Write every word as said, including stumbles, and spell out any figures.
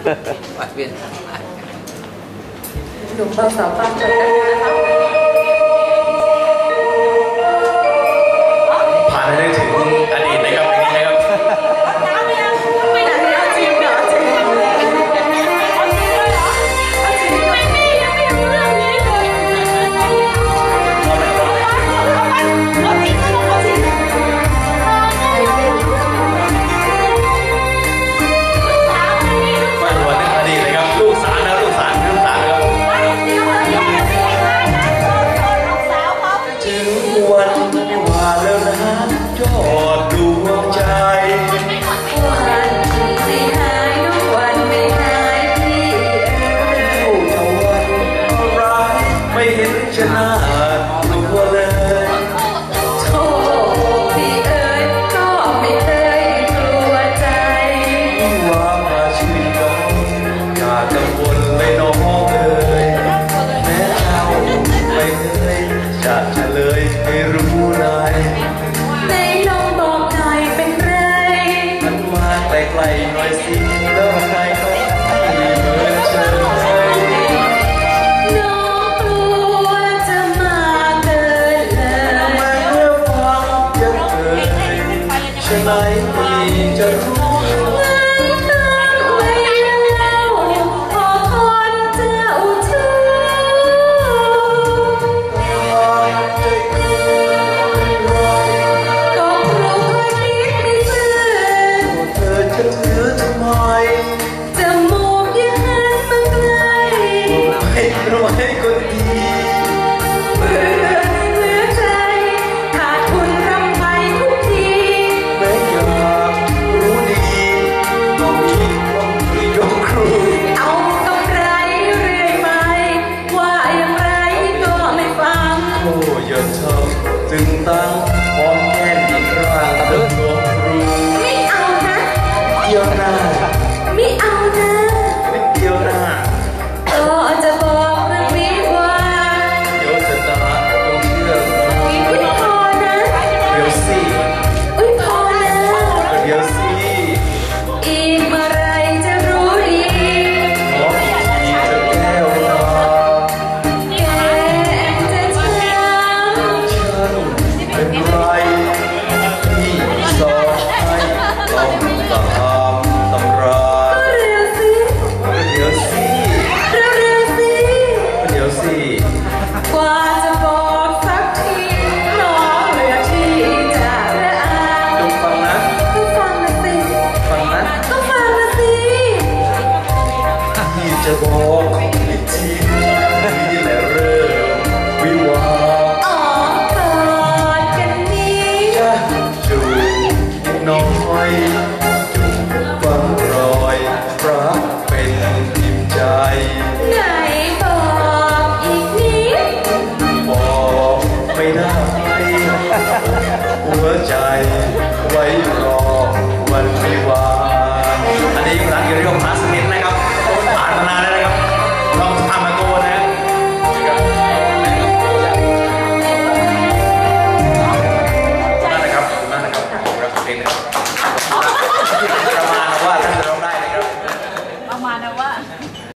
วัดเวียนหนุ่มเบาสาวฟังใจกันนะคะผ่านไปได้ถึงอดีตนะครับอย่างนี้นะครับไม่ได้เอาจริงเหรอจริงเอาจริงเลยเหรอเอาจริงไม่มียังไม่รู้เรื่องนี้เลยเอาจริงเอาจริงเอาจริงมาหัวนึกอดีตเลยครับลูกสาวนะลูกสาวลูกสาวครับถึงวันวิวาแล้วนะยอดดวงใจวันที่หายวันไม่หายพี่เอ๋ยตะวันร้ายไม่เห็นชนะตัวเลยโธ่พี่เอ๋ยก็ไม่เคยกลัวใจว่ามาชื่นกันอย่ากังวลเลยน้องเอ๋ยแม้เจ้าไม่เคยจะเฉลยให้รู้นายในลองบอกหน่อยเป็นไรมันมาใกล้ๆหน่อยสิแล้วใครก็ไม่เหมือนเชยน้องกลัวจะมาเกินเลยแม้ฟังยังเคยฉะไหนไม่จะรู้ให้คนดีเมื่อเมื่อใจขาดคุณรำไปทุกทีแม้อยากรู้ดีต้องมีต้องมียกครูเอากำไรเรื่อยไปว่าอย่างไรก็ไม่ฟังโอ้อย่าทำจึงตั้งพร้อมแค่ดีกลางเดินหลวงครูไม่เอานะเดียวหน้าไม่เอานะไม่เดียวหน้าก็จะบอกเรื่องนี้ว่าเดี๋ยวจะตาต้องเชื่ออุ้ยพอนะเดี๋ยวสิอุ้ยพอนะเดี๋ยวสิอีกเมื่อไรจะรู้ดีขออีกทีจะแก้วตาแก้มจะช้ำฉันเป็นไรที่สอนให้ต้องตามตำราเร็วสิเดี๋ยวสิเร็วเร็วสิเดี๋ยวสิกว่าจะบอกสักทีน้องเหลือที่จะระอาจงฟังนะก็ฟังนะสิฟังนะก็ฟังนะสิที่จะบอกอีกทีนี่แหละเริ่มวิวาอ๋อกอดกันนี้จะจูบน้อยจูบฝังรอยรักเป็นทิมใจไหนบอกอีกนิดบอกไม่ได้หัวใจไว้รอวันวิวาอันนี้ร้านเกี่ยวกับพาสเมนต์นะ